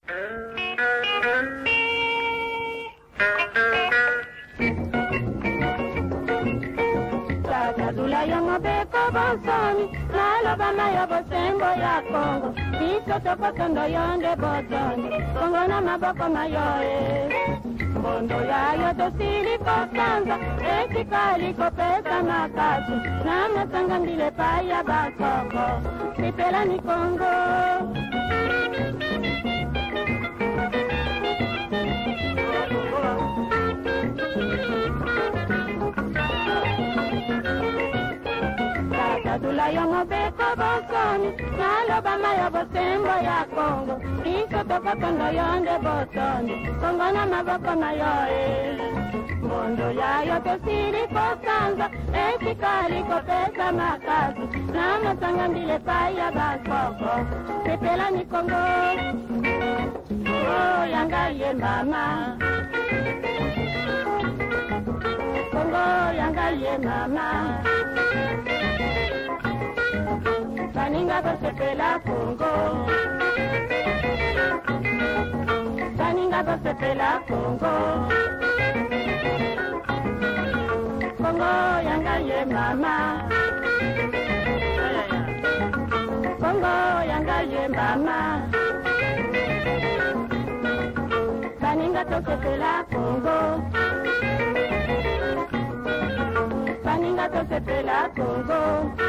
Dula ya mabeko bosoni, naloba mayo bosembo ya Kongo. Biso tokotondo yonde botoni, Kongo na maboko mayoe. Mbondo yayo tosili kosanza, ekikali kopesa makasu. Na masanga mbile paya bakoko, sipela ni Kongo. Dula ya mabeko bosoni, naloba mayo bosembo ya Kongo. Biso tokotondo yonde botoni, Kongo na maboko mayoe. Mbondo yayo tosili kosanza, ekikali kopesa makasu. Na masanga mbile paya bakoko, sipela ni Kongo. Oh, yanga ye mama, Kongo yanga ye mama. Saninga bosepela Kongo, saninga bosepela Kongo. Kongo yanga ye mama, Kongo yanga ye mama. Saninga tosepela Kongo, saninga tosepela Kongo.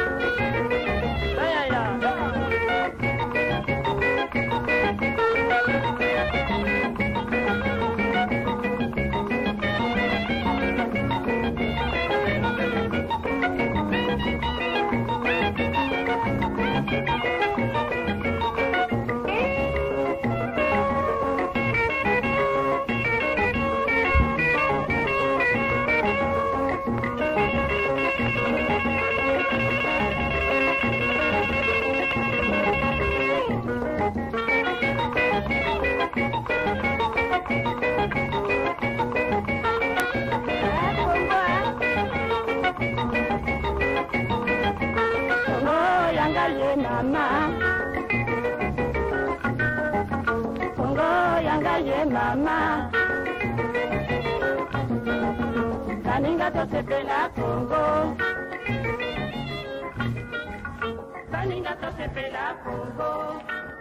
Mama, Kongo yanga ye mama. Saninga tosepela Kongo, saninga tosepela Kongo.